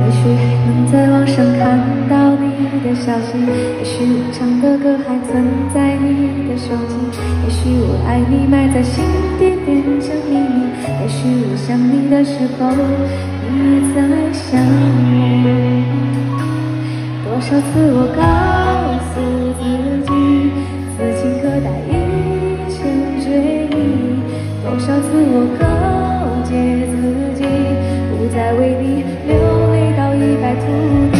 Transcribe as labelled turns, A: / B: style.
A: 也许能在网上看到你的消息，也许我唱的歌还存在你的手机，也许我爱你埋在心底变成秘密，也许我想你的时候，你也在想我。多少次我告诉自己，此情可待已成追忆，多少次我告诫自己，不再为你流泪到一败涂地。